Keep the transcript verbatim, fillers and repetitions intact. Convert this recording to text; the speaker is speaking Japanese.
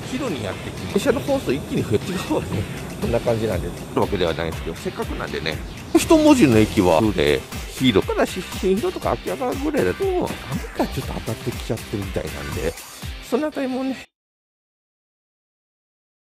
昼にやってきます。電車の本数一気に増えて違うわね。こんな感じなんで、とるわけではないんですけど、せっかくなんでね、一文字の駅は、で、ヒーロー。ただし、新戸とか秋葉原ぐらいだと、雨がちょっと当たってきちゃってるみたいなんで、そのあたりもね、